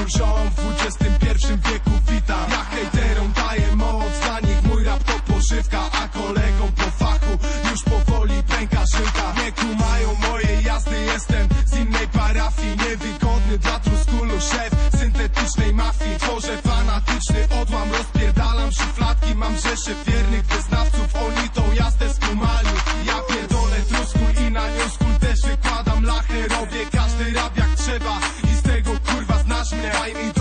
Wielu ziom w XXI wieku witam. Ja hejterom daję moc, dla nich mój rap to pożywka, a kolegom po fachu już powoli pęka żyłka. Nie kumają mojej jazdy, jestem z innej parafii. Niewygodny dla truskulu szef syntetycznej mafii. Tworzę fanatyczny odłam, rozpierdalam szufladki. Mam rzeszę wiernych wyznawców, oni tą jazdę skumali. Ja pierdolę truskul i na newskul też wykładam lachę. Robię każdy rap jak trzeba i z tego kurwa znasz mnie. Daj mi